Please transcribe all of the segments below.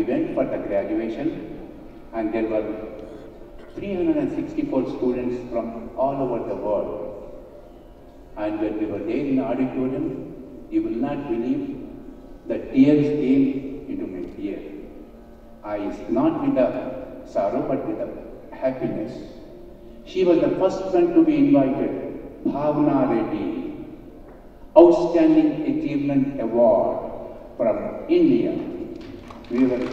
we went for the graduation, and there were 364 students from all over the world. And when we were there in the auditorium, you will not believe the tears came into my ear. Eyes, not with the sorrow, but with the happiness. She was the first one to be invited, Bhavna Reddy, Outstanding Achievement Award from India. We were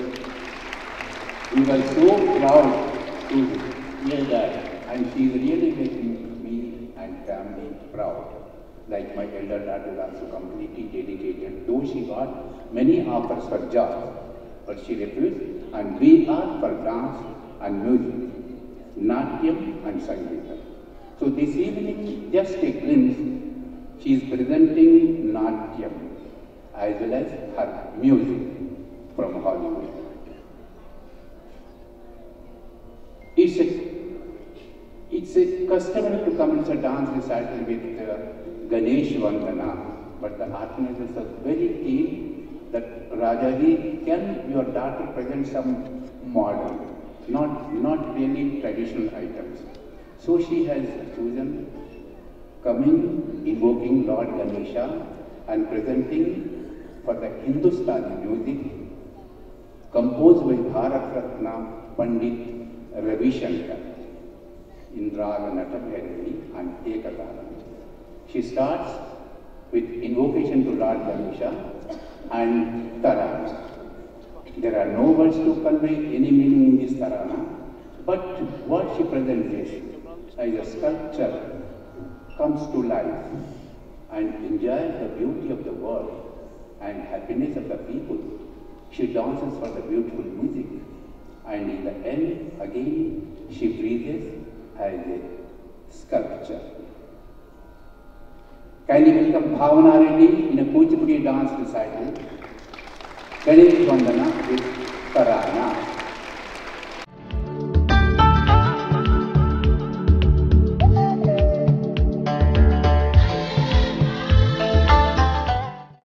so proud to hear that, and she is really making me and family proud. Like my elder daughter is also completely dedicated, though she got many offers for jobs, but she refused, and we are for dance and music, Natyam and Sangeeta. So this evening, just a glimpse, she is presenting Natyam as well as her music from Hollywood. It's a customary to commence a dance recital with Ganesh Vandana, but the organizers are very keen that Rajaji, can your daughter present some modern, not really traditional items. So she has chosen coming, invoking Lord Ganesha and presenting for the Hindustani music composed by Bharat Ratna Pandit Ravi Shankar in Raga Natabhairavi and Ekatala. She starts with invocation to Lord Ganesha and Tarana. There are no words to convey any meaning in this Tarana, but what she presents is as a sculpture comes to life and enjoys the beauty of the world and happiness of the people. She dances for the beautiful music, and in the end, again, she breathes as a sculpture. Kindly welcome Bhavna Reddy in a Kuchipudi dance recital, Ganesh Vandana with Tarana.